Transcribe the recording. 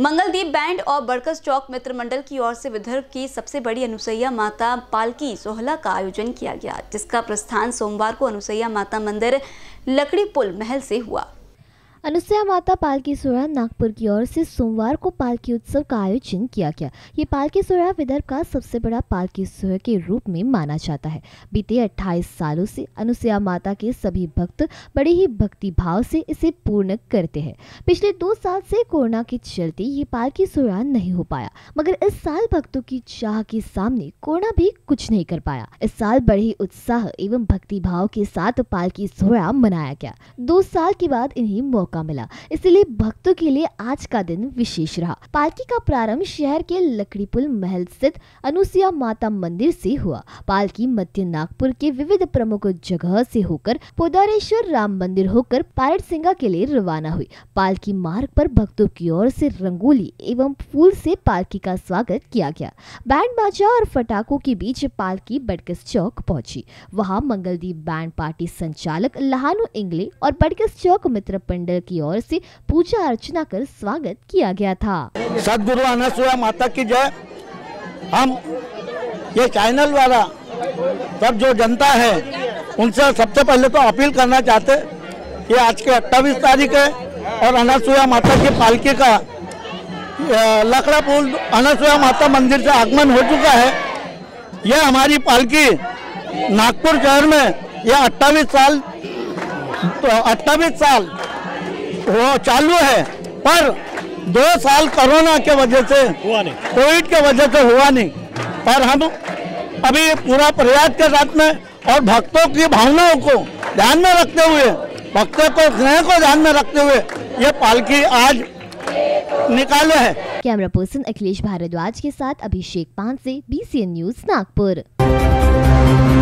Mangaldeep band और बरकस चौक मित्र मंडल की ओर से विदर्भ की सबसे बड़ी अनुसैया माता पालकी सोहला का आयोजन किया गया, जिसका प्रस्थान सोमवार को अनुसैया माता मंदिर लकड़ी पुल महल से हुआ। अनुसैया माता पालकी सोहरा नागपुर की ओर से सोमवार को पालकी उत्सव का आयोजन किया गया। ये पालकी सोहरा विदर्भ का सबसे बड़ा पालकी सोहरा के रूप में माना जाता है। बीते 28 सालों से अनुसैया माता के सभी भक्त बड़े ही भक्ति भाव से इसे पूर्ण करते हैं। पिछले 2 साल से कोरोना के चलते ये पालकी सोहरा नहीं हो पाया, मगर इस साल भक्तों की चाह के सामने कोरोना भी कुछ नहीं कर पाया। इस साल बड़े ही उत्साह एवं भक्ति भाव के साथ पालकी सोहरा मनाया गया। 2 साल के बाद इन्हें मौका मिला, इसलिए भक्तों के लिए आज का दिन विशेष रहा। पालकी का प्रारंभ शहर के लकड़ी पुल महल स्थित अनुसैया माता मंदिर से हुआ। पालकी मध्य नागपुर के विविध प्रमुख जगह से होकर पोदारेश्वर राम मंदिर होकर पारटसिंगा के लिए रवाना हुई। पालकी मार्ग पर भक्तों की ओर से रंगोली एवं फूल से पालकी का स्वागत किया गया। बैंड बाजा और फटाकों के बीच पालकी बरकस चौक पहुंची। वहां मंगलदीप बैंड पार्टी संचालक लहानू इंगले और बरकस चौक मित्र मंडल की ओर से पूजा अर्चना कर स्वागत किया गया था। सदगुरु अनुसैया माता की जय। हम ये चैनल वाला सब जो जनता है उनसे सबसे पहले तो अपील करना चाहते कि आज के 28 तारीख है और अनुसैया माता की पालकी का लकड़ा पुल अनुसैया माता मंदिर से आगमन हो चुका है। यह हमारी पालकी नागपुर शहर में यह 28 साल वो चालू है, पर 2 साल कोरोना के वजह से कोविड के वजह से हुआ नहीं। पर हम अभी पूरा प्रयास के साथ में और भक्तों की भावनाओं को ध्यान में रखते हुए, भक्तों को स्नेह को ध्यान में रखते हुए ये पालकी आज निकाले है। कैमरा पर्सन अखिलेश भारद्वाज के साथ अभिषेक पान से BCN न्यूज नागपुर।